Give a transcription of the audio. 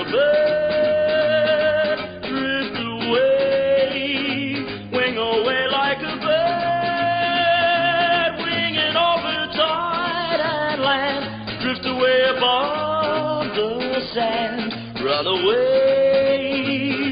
bird, drift away, wing away like a bird, winging over tide and land, drift away above the sand, run away.